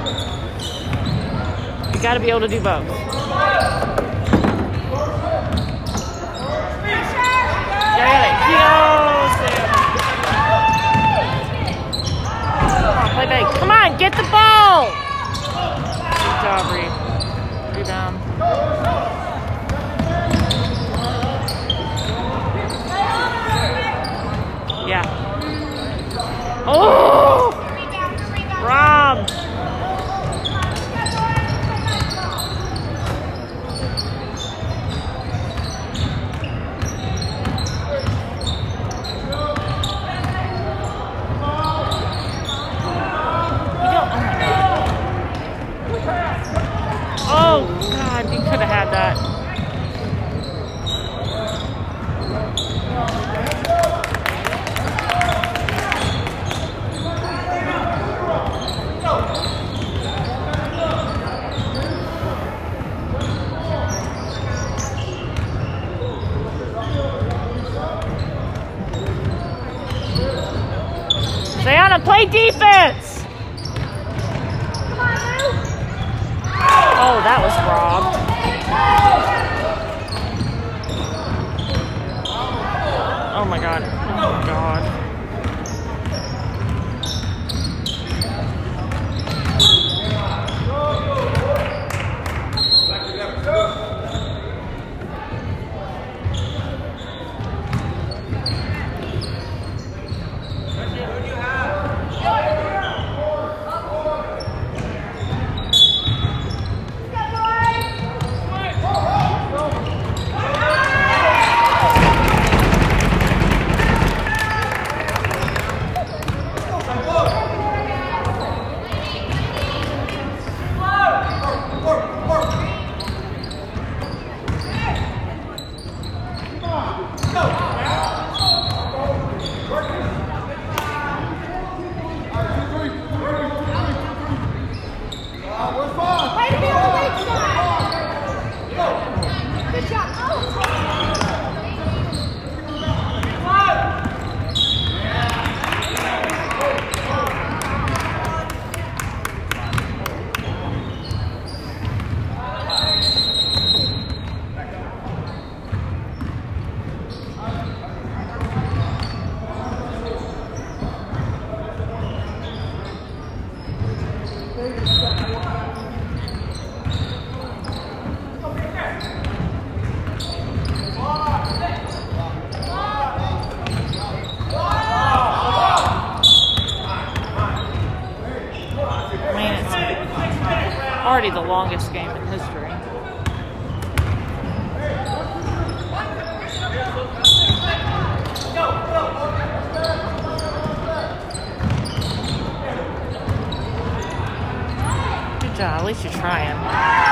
You got to be able to do both. Play back. Come on, get the ball. Good job, Reed. Rebound. Yeah. Oh! Rob. Oh, God, you could have had that. Sayana, play defense! Oh, that was robbed. Oh my God. Oh my God. Already the longest game in history. Good job, at least you're trying.